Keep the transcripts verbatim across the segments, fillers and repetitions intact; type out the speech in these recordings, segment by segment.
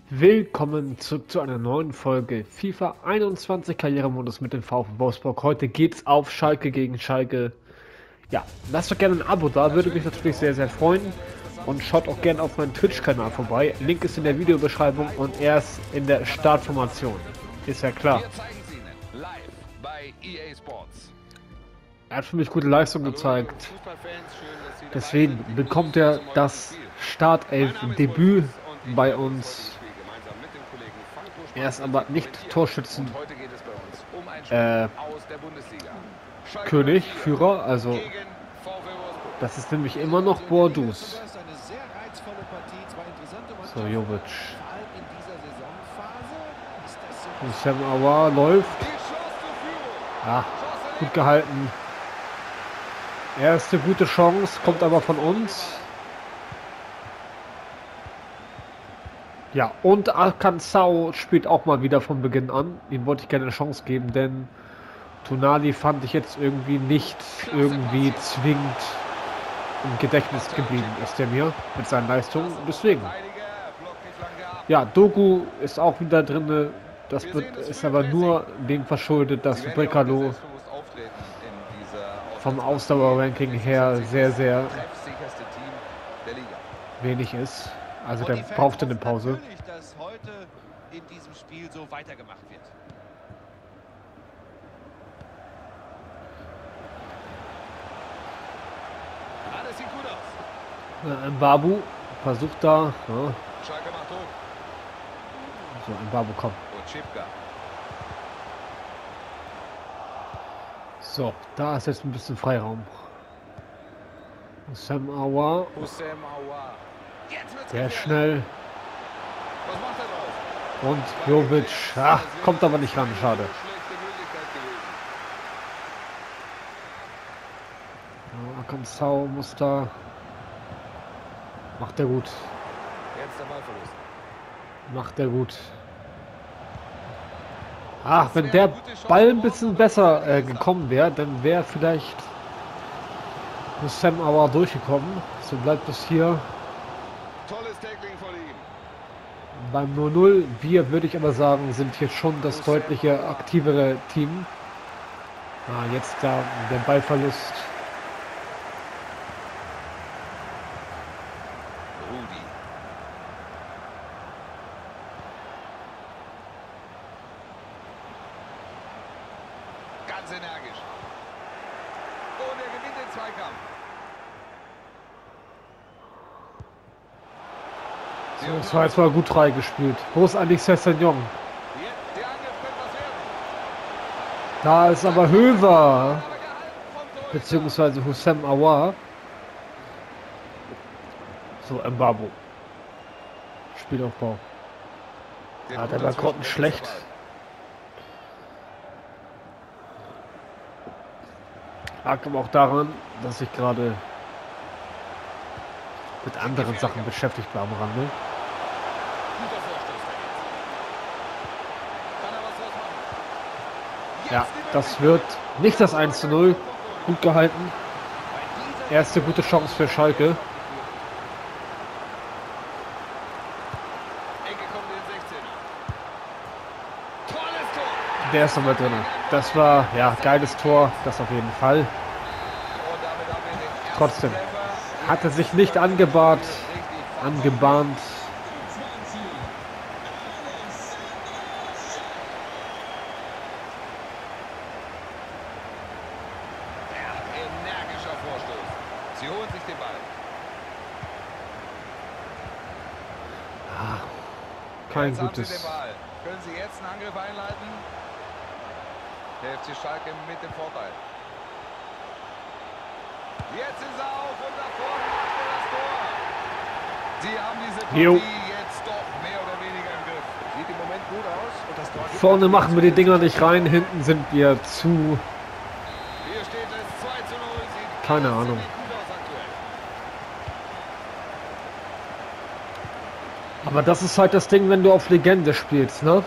Willkommen zurück zu einer neuen Folge FIFA einundzwanzig Karrieremodus mit dem VfB Wolfsburg. Heute geht's auf Schalke gegen Schalke. Ja, lasst doch gerne ein Abo da, würde mich natürlich sehr, sehr freuen. Und schaut auch gerne auf meinen Twitch-Kanal vorbei. Link ist in der Videobeschreibung und erst in der Startformation. Ist ja klar. Er hat für mich gute Leistung gezeigt. Deswegen bekommt er das Startelf-Debüt bei uns. Er ist aber nicht Torschützen äh, König, Führer, also das ist nämlich immer noch Boadus. So, Jovic. Sam Aouar läuft. Ja, gut gehalten. Erste gute Chance, kommt aber von uns. Ja, und Alcansau spielt auch mal wieder von Beginn an. Ihm wollte ich gerne eine Chance geben, denn Tonali fand ich jetzt irgendwie nicht irgendwie zwingend im Gedächtnis geblieben, ist der mir mit seinen Leistungen. Deswegen. Ja, Doku ist auch wieder drin. Das wird, ist aber nur dem verschuldet, dass Brekalo vom Ausdauer-Ranking her sehr, sehr wenig ist. Also der brauchte eine Pause. Dass heute in diesem Spiel so weitergemacht wird. Alles sieht gut aus. Ja, Mbabu versucht da. Ja. Schalke macht hoch. So, Mbabu kommt. Und Schipka. So, da ist jetzt ein bisschen Freiraum. Sam Aouar. Sam Aouar. Sehr schnell. Was macht er drauf? Und Jovic. Ach, kommt aber nicht ran, schade. Ja, Alcansau muss da. Macht er gut. Jetzt der Ballverlust. Macht er gut. Ach, wenn der Ball ein bisschen besser äh, gekommen wäre, dann wäre vielleicht Sam Aouar durchgekommen. So bleibt es hier Tolles Tackling von ihm. beim null null. Wir, würde ich aber sagen, sind hier schon das deutliche aktivere Team. Ah, jetzt da der Ballverlust. Rudi. Ganz energisch. Und er gewinnt den Zweikampf. So, das war jetzt mal gut reingespielt. Wo ist eigentlich Sessegnon? Der Angriff könnte was werden. Da ist aber Höver. Aber gehalten vom Torhüter. Beziehungsweise Houssem Aouar. So, Mbabu. Spielaufbau. Ah, der war gerade schlecht. Lag aber auch daran, dass ich gerade mit anderen Sachen beschäftigt war am Rande. Guter Vorstoß da jetzt. Kann er was draus machen? Ja, das wird nicht das eins zu null. Gut gehalten. Erste gute Chance für Schalke. Ecke kommt in den sechzehner. Tolles Tor. Der ist nochmal drin. Das war, ja, geiles Tor. Das auf jeden Fall. Und damit haben wir den ersten Trotzdem. Treffer. Hatte sich nicht angebahnt. Richtig Angebahnt. energischer Vorstoß. Sie holen sich den Ball. Kein Jetzt haben Sie gutes. den Ball. Können Sie jetzt einen Angriff einleiten? Der F C Schalke mit dem Vorteil. Jetzt ist er auf und nach vorne macht er das Tor. Sie haben diese Partie Jo. jetzt doch mehr oder weniger im Griff. Sieht im Moment gut aus. Und das Tor geht Vorne machen wir die Dinger nicht rein. Hinten sind wir zu. Hier steht es zwei zu null. Sieht Keine alles Ahnung. ziemlich gut aus aktuell. Aber das ist halt das Ding, wenn du auf Legende spielst, ne?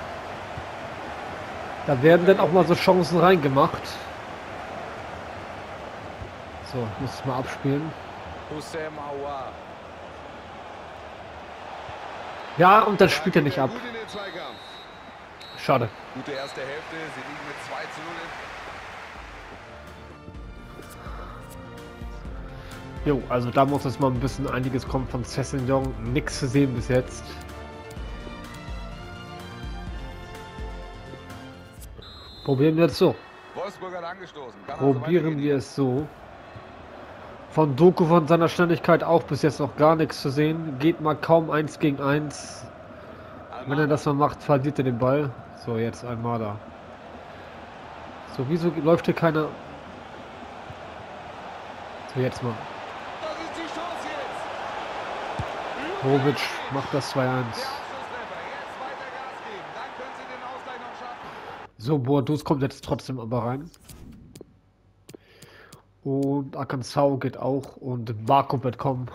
Da werden dann auch mal so Chancen reingemacht. So, ich muss es mal abspielen. Houssem Aouar. Ja, und dann spielt er nicht ab. Gut in den Zweikampf. Schade. Gute erste Hälfte, sie liegen mit zwei zu null. Jo, also da muss jetzt mal ein bisschen einiges kommen von Sessegnon. Nichts zu sehen bis jetzt. Probieren wir es so. Wolfsburg hat angestoßen. Kann also Probieren weitergehen. wir es so. Von Doku von seiner Schnelligkeit auch bis jetzt noch gar nichts zu sehen. Geht mal kaum eins gegen eins. Wenn er das mal macht, verliert er den Ball. So, jetzt einmal da. So, wieso läuft hier keiner? So, jetzt mal. Das ist die Chance jetzt. Bobic macht das zwei Der eins. Abschlusstreffer. Jetzt weiter Gas geben. Dann können sie den Ausgleich noch schaffen. So, Boadus kommt jetzt trotzdem aber rein. Und Akansau geht auch und Marco wird kommen.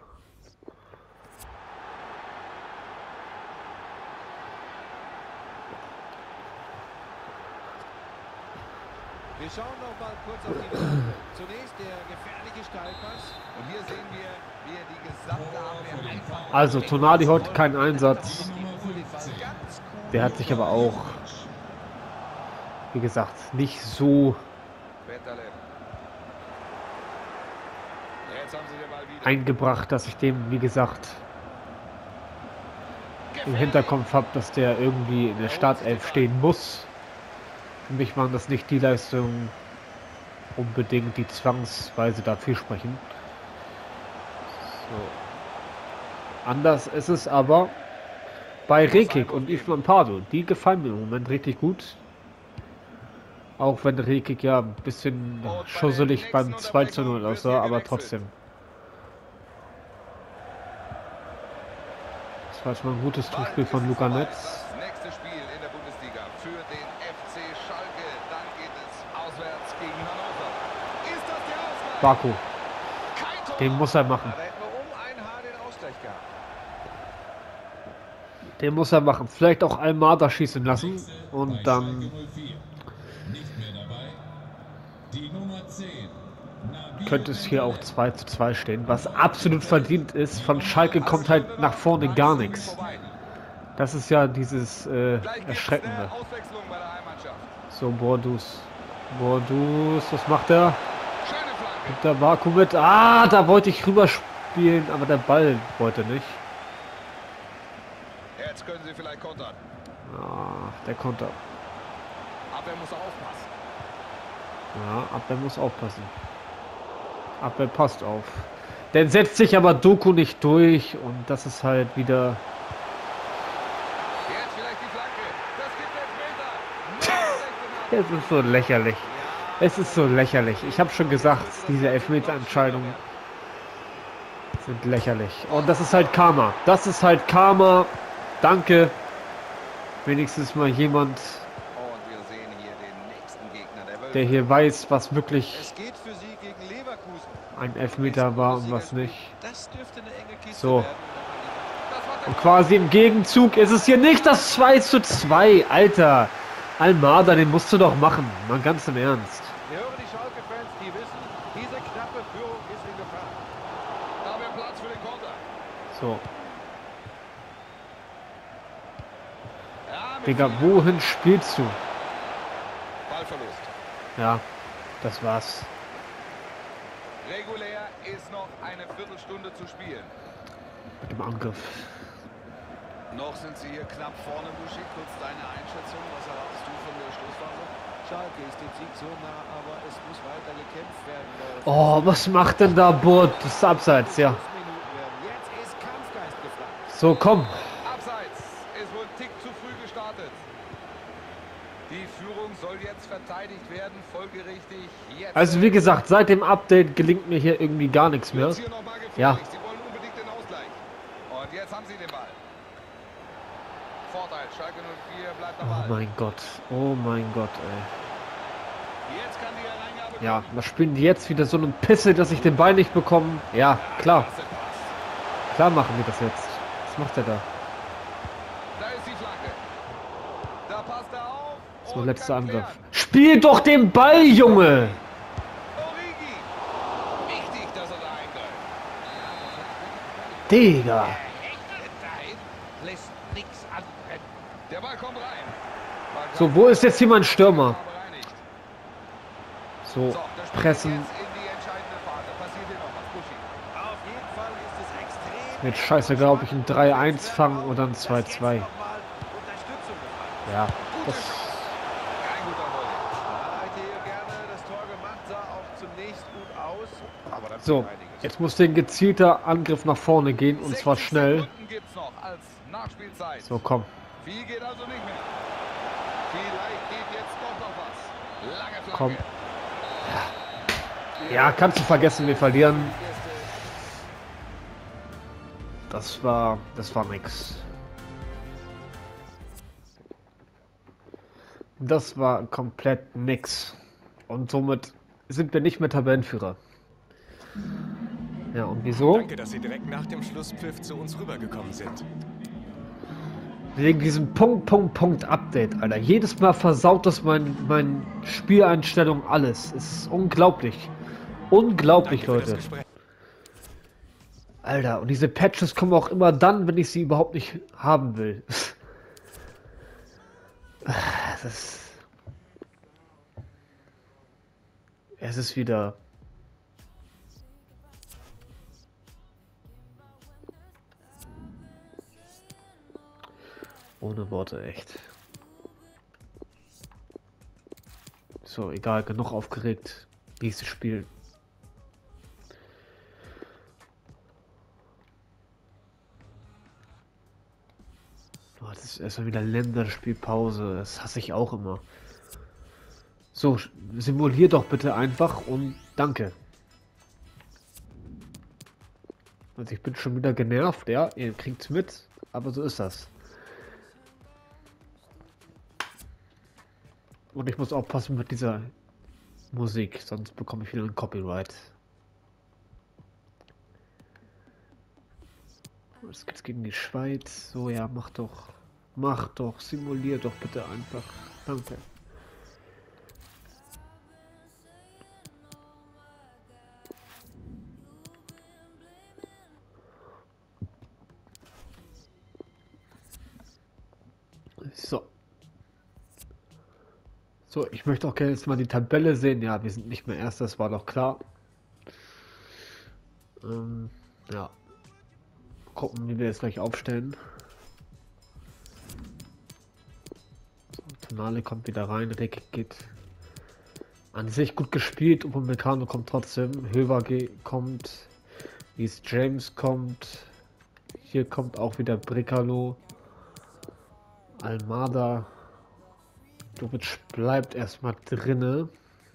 Wir schauen noch mal kurz auf die Minute. Zunächst der gefährliche Steilpass. Und hier sehen wir, wie er die gesamte Abwehr einfach... Also Tonali heute keinen Einsatz. Ganz Der hat sich aber auch, wie gesagt, nicht so Betterle. Jetzt haben sie den Ball wieder. eingebracht, dass ich dem, wie gesagt, im Hinterkopf habe, dass der irgendwie in der Startelf stehen muss. Für mich waren das nicht die Leistungen unbedingt, die zwangsweise dafür sprechen. So. Anders ist es aber bei Rekik und Isman Pardo. Die gefallen mir im Moment richtig gut. Auch wenn Rekik ja ein bisschen schusselig beim zwei zu null aussah, aber trotzdem. Das war jetzt mal ein gutes Zuspiel von Luca Netz. Das nächste Spiel in der Bundesliga für den F C Schalke. Dann geht es auswärts gegen Hannover. Ist das der Ausgleich? Baku, Kein Tor. den muss er machen. Da hätten wir um ein Haar den Ausgleich gehabt. Den muss er machen. Vielleicht auch Almada schießen lassen. Und dann Nicht mehr dabei. Die Nummer zehn. könnte es hier auch zwei zu zwei stehen. Was absolut verdient ist. Von Schalke kommt halt nach vorne gar nichts. Das ist ja dieses äh, Gleich gibt's eine Erschreckende. Auswechslung bei der Heimmannschaft. So, Bordus. Bordus, was macht er? Schöne Flanke. Gibt der Baku mit. Ah, da wollte ich rüberspielen, aber der Ball wollte nicht. Jetzt können sie vielleicht kontern. Ah, der Konter. Abwehr muss aufpassen. Ja, Abwehr muss aufpassen. Abwehr passt auf. Dann setzt sich aber Doku nicht durch und das ist halt wieder... Jetzt vielleicht die Flanke. Das gibt Elfmeter. Es ist so lächerlich. Es ist so lächerlich. Ich habe schon gesagt, diese Elfmeterentscheidungen sind lächerlich. Und das ist halt Karma. Das ist halt Karma. Danke. Wenigstens mal jemand, Und wir sehen hier den nächsten Gegner der Wölfe. der hier weiß, was wirklich Es geht für sie gegen Leverkusen. ein Elfmeter war und was nicht. Das dürfte eine enge Kiste So. werden. Das war der Und quasi im Gegenzug ist es hier nicht das zwei zu zwei. Alter. Almada, den musst du doch machen. Mal ganz im Ernst. Wir hören die Schalke-Fans, die wissen, diese knappe Führung ist in Gefahr. Da haben wir Platz für den Konter. So. Ja, mit Digga, viel wohin spielst du? Ballverlust. Ja, das war's. Regulär ist noch eine Viertelstunde zu spielen. Mit dem Angriff. Noch sind sie hier knapp vorne, Buschi. Kurz deine Einschätzung. Was erwartest du von der Stoßphase? Schalke ist dem Sieg so nah, aber es muss weiter gekämpft werden. Oh, was macht denn da Burt? Das ist abseits, ja. Minuten werden. Jetzt ist Kampfgeist gefragt. So, komm. Abseits. Ist wohl ein Tick zu früh gestartet. Die Führung soll jetzt verteidigt werden. Folgerichtig jetzt. Also wie gesagt, seit dem Update gelingt mir hier irgendwie gar nichts mehr. Jetzt hier noch mal gefährlich. Ja. Sie wollen unbedingt den Ausgleich. Und jetzt haben sie den Ball. Vorteil. Schalke null vier bleibt am Oh Ball. mein Gott. Oh mein Gott, ey. Jetzt kann die Hereingabe Ja, kommen. was spielen die jetzt wieder so eine Pisse, dass ich den Ball nicht bekomme? Ja, klar. Klasse Pass. Klar machen wir das jetzt. Was macht er da? Da ist die Flanke. Da passt er auf. So, und letzter kann Angriff. klären. Spiel doch den Ball, Junge! Origi. Wichtig, dass er da eingreift. Digga. Er hechtet dahin. lässt nichts anbrennen. Der Ball kommt rein. So, wo ist jetzt hier mein Stürmer? So, So, das Spiel pressen. geht jetzt in die entscheidende Phase. Passiert hier noch was, Buschi? Auf jeden Fall ist es extrem. Jetzt scheißegal, ob ich ein drei eins fange oder ein zwei zwei. Ja, das... Kein guter Volley. Ja, hätte hier gerne das Tor gemacht, sah auch zunächst gut aus. Aber dann So, fehlt einiges. jetzt muss ein gezielter Angriff nach vorne gehen und zwar sechzig schnell. Sekunden gibt's noch als Nachspielzeit. So, komm. Viel geht also nicht mehr. Vielleicht geht jetzt doch noch was. Lange Flanke. Komm. Ja, kannst du vergessen, wir verlieren. Das war, das war nix. Das war komplett nix. Und somit sind wir nicht mehr Tabellenführer. Ja, und wieso? Danke, dass Sie direkt nach dem Schlusspfiff zu uns rübergekommen sind. Wegen diesem Punkt, Punkt, Punkt Update, Alter. Jedes Mal versaut das mein, mein Spieleinstellung alles. Es ist unglaublich. Unglaublich, Danke für das Leute. Gespräch. Alter, und diese Patches kommen auch immer dann, wenn ich sie überhaupt nicht haben will. Das ist... Es ist wieder... Ohne Worte, echt. So, egal, genug aufgeregt. Nächstes Spiel. Oh, das ist erstmal wieder Länderspielpause. Das hasse ich auch immer. So, simulier doch bitte einfach und danke. Also ich bin schon wieder genervt, ja, ihr kriegt's mit, aber so ist das. Und ich muss aufpassen mit dieser Musik, sonst bekomme ich wieder ein Copyright. Jetzt geht's gegen die Schweiz. So, ja, mach doch. Mach doch. Simulier doch bitte einfach. Danke. So. So, ich möchte auch gerne jetzt mal die Tabelle sehen. Ja, wir sind nicht mehr Erster, das war doch klar. Ähm, ja. Gucken, wie wir jetzt gleich aufstellen. So, Tonale kommt wieder rein. Rick geht an sich gut gespielt. Upamecano kommt trotzdem. Höver kommt. Reece James kommt. Hier kommt auch wieder Brekalo. Almada. Dubic bleibt erstmal drinne.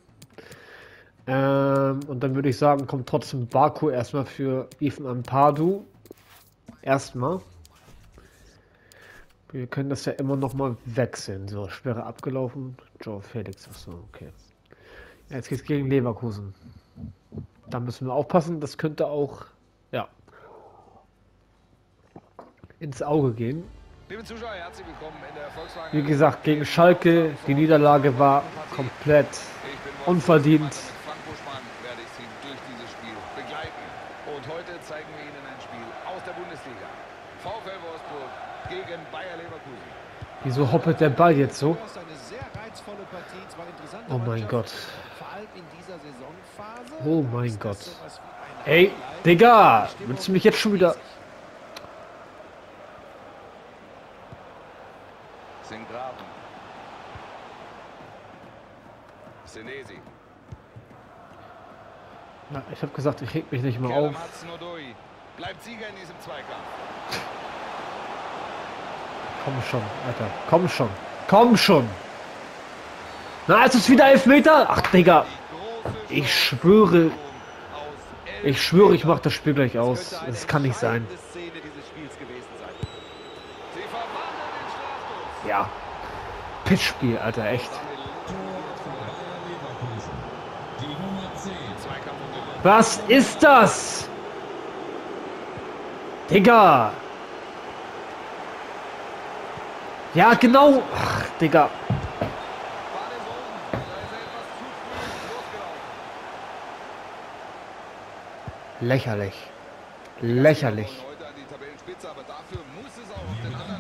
Ähm, und dann würde ich sagen, kommt trotzdem Baku erstmal für Ethan Ampadu. Erstmal. Wir können das ja immer noch mal wechseln. So, schwerer abgelaufen. Joe Felix. Achso, okay. Jetzt geht's gegen Leverkusen. Da müssen wir aufpassen. Das könnte auch, ja, ins Auge gehen. Liebe Zuschauer, herzlich willkommen in der Volkswagen. Wie gesagt, gegen Schalke, die Niederlage war komplett unverdient. Mit Frank Buschmann werde ich Sie durch dieses Spiel begleiten. Und heute zeigen wir Ihnen ein Spiel aus der Bundesliga. VfL Wolfsburg gegen Bayer Leverkusen. Wieso hoppelt der Ball jetzt so? Das ist eine sehr reizvolle Partie, zwar interessante Oh mein Mannschaft, Gott. vor allem in dieser Saisonphase. Oh mein ist Gott. das sowas wie ein Ey, Highlight. Digga, Die Stimmung willst du mich jetzt schon wieder... riesig. Singraven. Senesi. Na, ich habe gesagt, ich reg mich nicht mehr Kerem auf. Hudson-Odoi bleibt Sieger in diesem Zweikampf. Komm schon, Alter. Komm schon. Komm schon. Na, ist es wieder Elfmeter? Ach, Digga. Ich schwöre, ich schwöre, ich mach das Spiel gleich aus. Das kann nicht sein. Szene dieses Spiels gewesen sein. Sie verwandeln den Strafstoß. Ja. Pitchspiel, Alter, echt. Tor für Bayer Leverkusen. Die Nummer zehn. Zweikampf und Gewinn. Was ist das? Digga. Ja, genau. Ach, Digga. Ball ist oben. Da ist er etwas zu früh losgelaufen. Lächerlich. Lächerlich. Heute an die Tabellenspitze, aber dafür muss es auch auf den anderen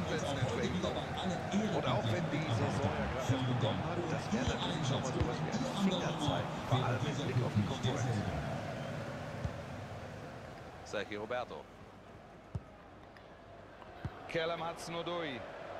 bekommen hat, das wäre natürlich schon mal sowas wie ein Fingerzeig, vor allem mit Blick auf die Konkurrenz. Sergio Roberto. Kerem Hudson-Odoi.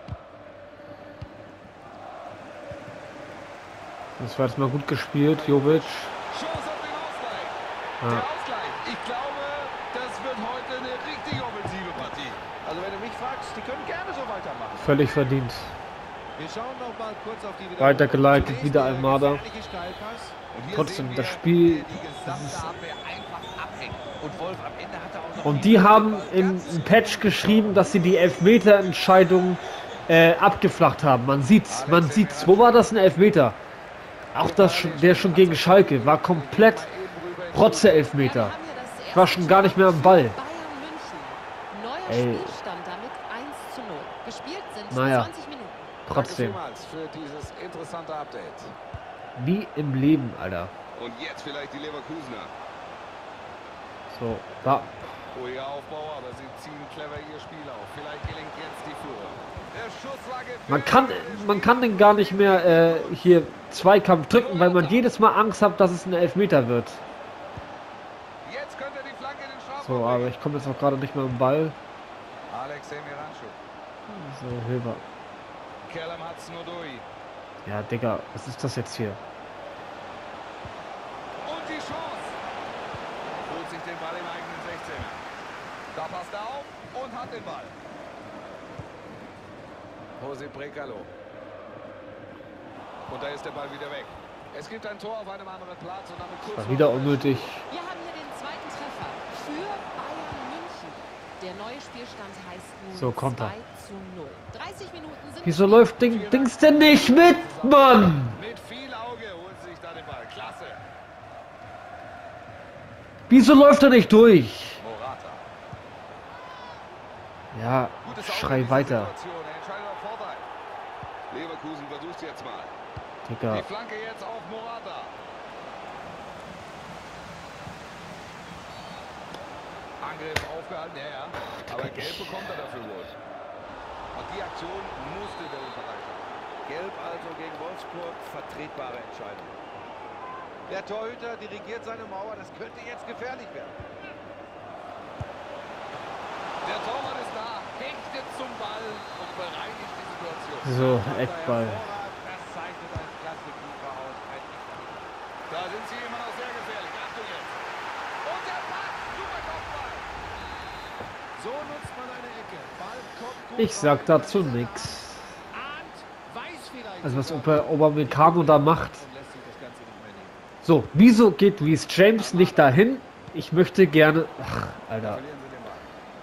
Das war jetzt mal gut gespielt, Jovic. Chance auf den Ausgleich. Ja. Der Ausgleich. Ich glaube, das wird heute eine richtig offensive Partie. Also wenn du mich fragst, die können gerne so weitermachen. Völlig verdient. Wir schauen noch mal kurz auf die Wiederholung. Weitergeleitet, Zunächst wieder der Almada. gefährliche Steilpass. Und hier Trotzdem, sehen das wir, Spiel- wie die gesamte Abwehr einfach abhängt. Und Wolf am Ende hat er auch noch Und die haben im, im Patch geschrieben, dass sie die Elfmeter-Entscheidung äh, abgeflacht haben. Man sieht's, man sieht's. Wo war das ein Elfmeter? Auch das, schon- der schon gegen Schalke war komplett Rotze-Elfmeter. Ich war schon gar nicht mehr am Ball. Neuer Ey. Spielstand damit eins zu null. Gespielt sind Naja. zwanzig Minuten. Trotzdem. Danke vielmals für dieses interessante Update. Wie im Leben, Alter. Und jetzt vielleicht die Leverkusener. So, da. Ruhiger Aufbau, aber sie ziehen clever ihr Spiel auf. Vielleicht gelingt jetzt die Führung. Der Schuss war gefährlich. Man kann, man kann den gar nicht mehr äh, hier Zweikampf drücken, weil man jedes Mal Angst hat, dass es ein Elfmeter wird. Jetzt könnte die Flanke in den Strafraum So, aber bringen. ich komme jetzt auch gerade nicht mehr am Ball. Alexei Miranchuk. So, Hilber. Kerem Hudson-Odoi. Ja, Digga, was ist das jetzt hier? Und die Chance. Holt sich den Ball im eigenen sechzehner. Da passt er auf und hat den Ball. José Brekalo. Und da ist der Ball wieder weg. Es gibt ein Tor auf einem anderen Platz und damit kurz War vor wieder Schluss. unnötig. Wir haben hier den zweiten Treffer für Bayern München. Der neue Spielstand heißt nun So, Konter. zwei zu null. dreißig Minuten sind Wieso läuft Ding, Dings denn nicht mit, Mann? Mit viel Auge holt sich da den Ball. Klasse. Wieso läuft er nicht durch? Morata. Ja, Gutes Auge in schrei dieser weiter. Situation. Er entscheidet auf Vorteil. Leverkusen versucht jetzt mal. Digga. Die Flanke jetzt auf Morata. Angriff aufgehalten, ja, ja. Aber gelb bekommt er dafür wohl. Und die Aktion musste der Unterreicher. Gelb also gegen Wolfsburg, vertretbare Entscheidung. Der Torhüter dirigiert seine Mauer, das könnte jetzt gefährlich werden. Der Torwart ist da, hechtet zum Ball und bereinigt die Situation. So, Eckball. Das zeichnet ein klasse Keeper aus. Ein Da sind sie immer noch sehr gefährlich. Achtung jetzt. Und der Pass, super Kopfball. So nutzt man eine Ecke. Ball kommt gut Ich sag rein. dazu nix. Ahnt, weiß vielleicht Also was sogar. Ober Obermecano da macht. Und lässt sich das Ganze nicht mehr nehmen. So, wieso geht Reece James nicht dahin? Ich möchte gerne... Ach, Alter. Verlieren sie den Ball.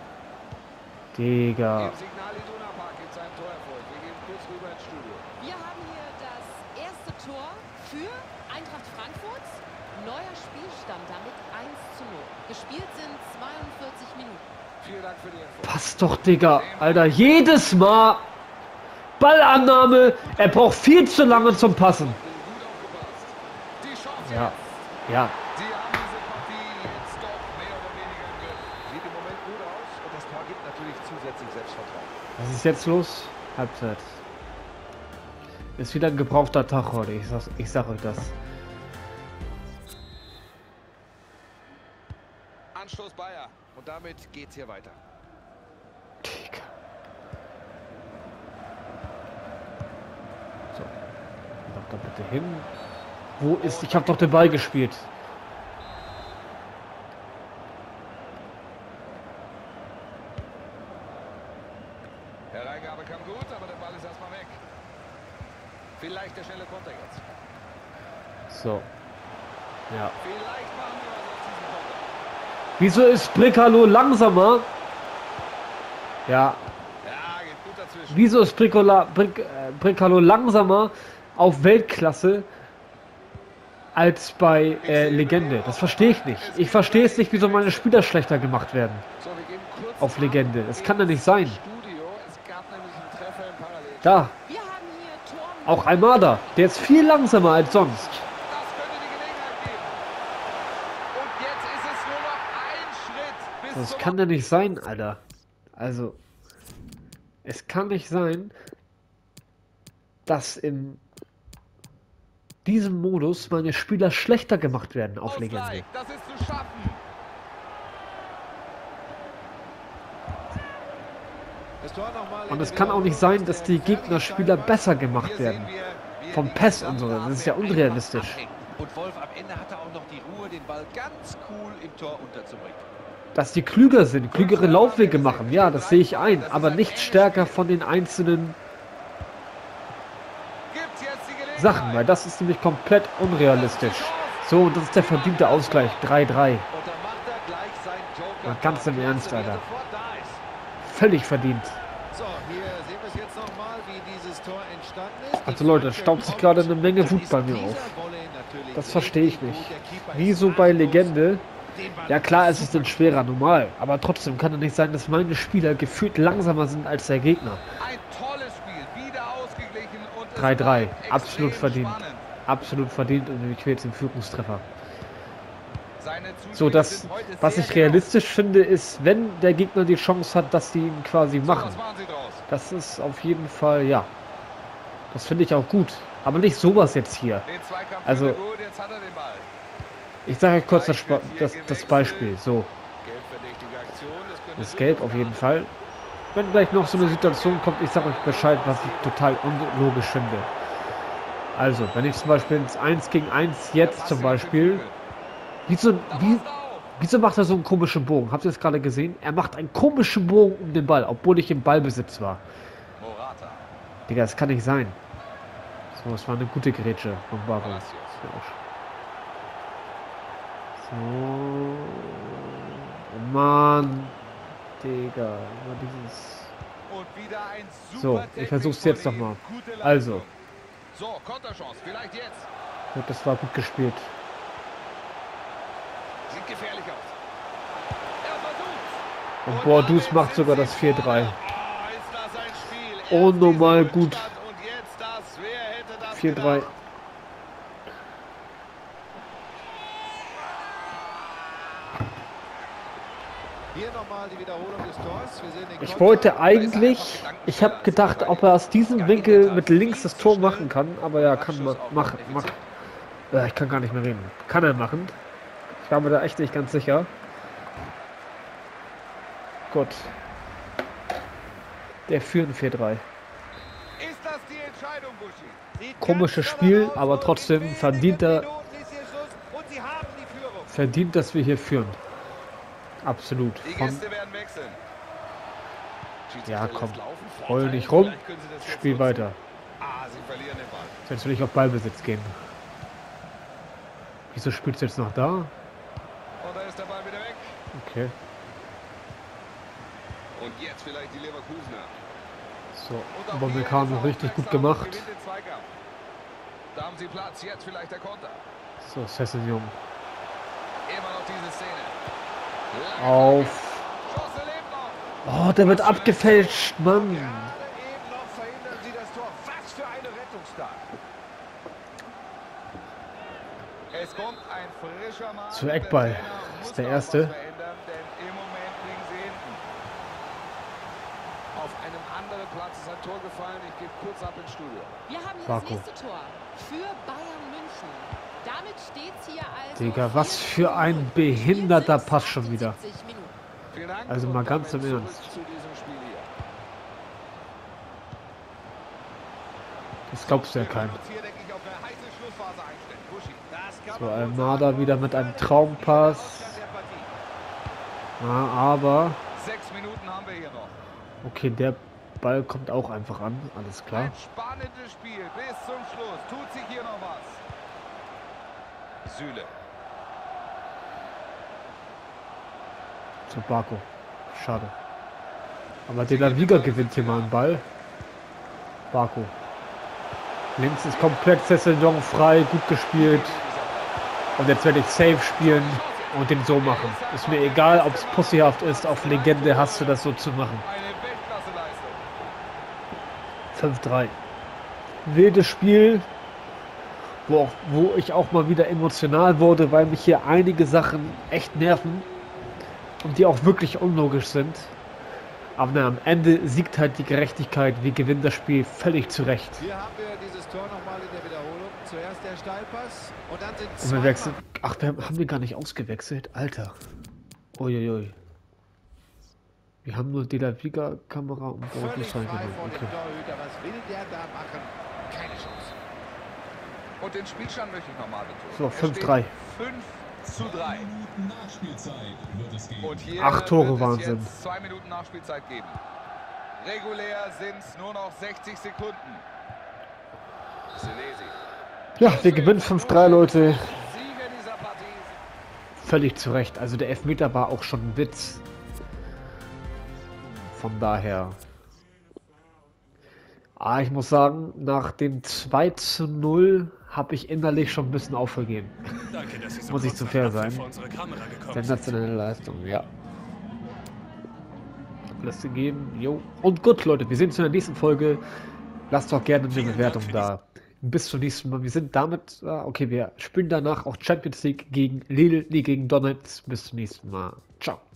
Digga. Im Signal Iduna Park gibt es einen Torerfolg. Wir gehen kurz rüber ins Studio. Wir haben hier das erste Tor für Eintracht Frankfurt. Neuer Spielstand damit eins zu null. Gespielt sind zweiundvierzig Minuten. Vielen Dank für die Info. Pass doch, Digga. Alter, jedes Mal Ballannahme. Er braucht viel zu lange zum Passen. Gut aufgepasst. Die Chance Ja, jetzt. ja. Sie haben diese Partie jetzt doch mehr oder weniger im Griff. Sieht im Moment gut aus und das Tor gibt natürlich zusätzlich Selbstvertrauen. Was ist jetzt los? Halbzeit. Ist wieder ein gebrauchter Tag heute. Ich sag, ich sag euch das. Anstoß Bayer. Und damit geht's hier weiter. Digga. So. Mach da bitte hin. Wo ist... Ich habe doch den Ball gespielt. Der Reingabe kam gut, aber der Ball ist erstmal weg. Vielleicht der schnelle Konter jetzt. So. Ja. Vielleicht machen wir was aus diesem Konter. Wieso ist Brekalo langsamer? Ja. Ja, geht gut dazwischen. Wieso ist Brikola, Brik, äh, Brekalo langsamer auf Weltklasse als bei äh, Legende? Das verstehe ich nicht. Ich verstehe es nicht, wieso meine Spieler schlechter gemacht werden. So, wir gehen kurz Auf Legende. Das kann ja nicht sein. Studio. Es gab nämlich einen Treffer im Parallel. Da. Wir haben hier Tor. Auch Almada. Der ist viel langsamer als sonst. Das könnte die Gelegenheit geben. Und jetzt ist es nur noch ein Schritt bis Das zum kann ja nicht sein, Alter. Also, es kann nicht sein, dass im diesem Modus meine Spieler schlechter gemacht werden auf Legende. Ausgleich, das ist zu schaffen. Das Tor noch mal in Und der es kann auch nicht sein, dass die Wiederholung. Gegnerspieler besser gemacht Hier werden. sehen wir, wie Vom er die P E S und gesamte so, das ist ja Abwehr unrealistisch. einfach abhängt. Und Wolf am Ende hatte auch noch die Ruhe, den Ball ganz cool im Tor unterzubringen. Dass die klüger sind, klügere Laufwege machen, ja, das sehe ich ein. Aber nicht stärker von den einzelnen Gibt's jetzt die Gelegenheit? Sachen, weil das ist nämlich komplett unrealistisch. So, und das ist der verdiente Ausgleich, drei drei. Und da macht er gleich seinen Joker. Mal ganz im Ernst, Der Alter. sofort da ist. Völlig verdient. So, hier sehen wir es jetzt nochmal, wie dieses Tor entstanden ist. Also Leute, es staut sich gerade eine Menge Wut bei mir auf. Das verstehe ich nicht. Wieso bei Legende? Ja klar, es ist ein schwerer, normal. Aber trotzdem kann es nicht sein, dass meine Spieler gefühlt langsamer sind als der Gegner. Ein tolles Spiel, wieder ausgeglichen und es drei drei, bleibt absolut extrem verdient. spannend. Absolut verdient und ich will jetzt den Führungstreffer. Seine Zuschauer So, das, sind heute was sehr ich realistisch finde, ist, wenn der Gegner die Chance hat, dass sie ihn quasi genau. So, machen. was machen Sie draus? Das ist auf jeden Fall, ja. Das finde ich auch gut. Aber nicht sowas jetzt hier. Den Zweikampf Also- führt er gut, jetzt hat er den Ball. Ich sage euch kurz das, Spa- das, das Beispiel. So, Gelbverdächtige Aktion, das könnte das ist gelb auf jeden Fall. Wenn gleich noch so eine Situation kommt, ich sage euch Bescheid, was ich total unlogisch finde. Also, wenn ich zum Beispiel ins eins gegen eins jetzt zum Beispiel... Wieso, wie, wieso macht er so einen komischen Bogen? Habt ihr das gerade gesehen? Er macht einen komischen Bogen um den Ball, obwohl ich im Ballbesitz war. Morata. Digga, das kann nicht sein. So, das war eine gute Grätsche von Barco. Palacios. So. Oh Mann. Digga, immer dieses... Und wieder ein super So, ich Technik versuch's von jetzt noch ihm. mal. Gute Leistung. Also. So, Konterchance, vielleicht jetzt. Gut, das war gut gespielt. Sieht gefährlich aus. Er versucht's. Und Boadus macht sogar das vier drei. Oh, ist das ein Spiel. Oh, Erst normal diesen gut. Rückstand und jetzt das. Wer hätte das vier drei. gedacht? Hier nochmal die Wiederholung des Tors. Wir sehen den Ich Konter. wollte eigentlich... Ich habe gedacht, ob er aus diesem Winkel mit links das Tor machen kann. Aber ja, kann man machen. machen. Ja, ich kann gar nicht mehr reden. Kann er machen. Ich war mir da echt nicht ganz sicher. Gut. Der führen vier drei. Ist das die Entscheidung, Buschi? Sieht Komisches ganz Spiel, danach aus, aber und trotzdem in wenigen verdient er- Minuten ist hier Schluss und sie haben die Führung. Verdient, dass wir hier führen. Absolut. Die Von, Gäste werden wechseln. ja, Schiedsrichter komm. lässt laufen, Heul Vorteil, nicht rum. vielleicht können sie das jetzt Spiel nutzen. weiter. Ah, sie verlieren den Ball. Jetzt will ich auf Ballbesitz gehen. Wieso spielst du jetzt noch da? Und da ist der Ball wieder weg. Okay. Und jetzt vielleicht die Leverkusener. So, Und auch Upamecano hier ist er richtig gut aufmerksam und gemacht. gewinnt den Zweikampf. Da haben sie Platz, jetzt vielleicht der Konter. So, Sessignon. Immer noch diese Szene. Lange Auf. Chance lebt noch. Oh, der wird abgefälscht, Mann. Gerade eben noch verhindern sie das Tor. Was für eine Rettungstat. Es kommt ein frischer Mann. Zu Eckball. Der Trainer Das ist muss der noch erste. was verändern, denn im Moment liegen sie hinten. Auf einem anderen Platz ist ein Tor gefallen. Ich gehe kurz ab ins Studio. Wir haben hier Barco. das nächste Tor für Bayern München. Damit steht's hier also Digga, was vier für ein zu null. behinderter Hier sind's Pass schon wieder. achtundsiebzig Minuten. Vielen Dank. Also und mal ganz damit im zurück Ernst. Zu diesem Spiel hier. Das glaubst du ja keinem. uns hier, denke ich, auf eine heiße Schlussphase einstellen. Buschi. Das kann So, man wohl Almada sagen. wieder mit einem Traumpass. Ausgang der Partie. Ja, aber... Sechs Minuten haben wir hier noch. Okay, der Ball kommt auch einfach an. Alles klar. Ein spannendes Spiel bis zum Schluss. Tut sich hier noch was. Süle. Zu Barco. Schade. Aber De La Viga gewinnt hier mal einen Ball. Barco. Links ist komplett Sessignon frei, gut gespielt. Und jetzt werde ich safe spielen und den so machen. Ist mir egal, ob es pussyhaft ist. Auf Legende hast du das so zu machen. Eine Weltklasse-Leistung. fünf drei. Wildes Spiel, wo, auch, wo ich auch mal wieder emotional wurde, weil mich hier einige Sachen echt nerven und die auch wirklich unlogisch sind. Aber na, am Ende siegt halt die Gerechtigkeit. Wir gewinnen das Spiel völlig zurecht. Hier haben wir dieses Tor nochmal in der Wiederholung. Zuerst der Steilpass und dann sind Und wir zwei wechseln. Ach, wir haben wir gar nicht ausgewechselt. Alter. Uiuiui. Wir haben nur De La Viga, Kamera und völlig Borges frei reingenommen. vor dem Okay. Torhüter. Was will der da machen? Keine Chance. Und den Spielstand möchte ich nochmal betonen. So, Er fünf steht drei. fünf zu drei. Minuten Nachspielzeit wird es geben. Und hier Acht Tore, wird es Wahnsinn. jetzt zwei Minuten Nachspielzeit geben. Regulär sind es nur noch sechzig Sekunden. Senesi. Ja, wir gewinnen fünf drei, Leute. Sieger dieser Partie. Völlig zu Recht. Also der Elfmeter war auch schon ein Witz. Von daher. Ah, ich muss sagen, nach dem zwei zu null habe ich innerlich schon ein bisschen aufgegeben. Danke, dass Sie so Muss ich kurz zu nach fair Abpfiff sein. vor unsere Kamera gekommen sind. Sensationelle Leistung, ja. Alles gegeben, jo. Und gut, Leute, wir sehen uns in der nächsten Folge. Lasst doch gerne eine Vielen Bewertung Dank für da. Bis zum nächsten Mal. Wir sind damit, ah, okay, wir spielen danach auch Champions League gegen Lille, nee, gegen Donetsk. Bis zum nächsten Mal. Ciao.